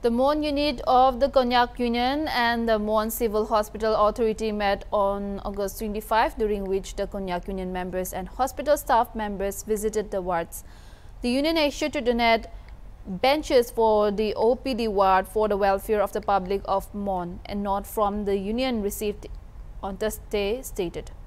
The Mon unit of the Konyak Union and the Mon Civil Hospital Authority met on August 25, during which the Konyak Union members and hospital staff members visited the wards. The union issued to donate benches for the OPD ward for the welfare of the public of Mon, and not from the union received on Thursday stated.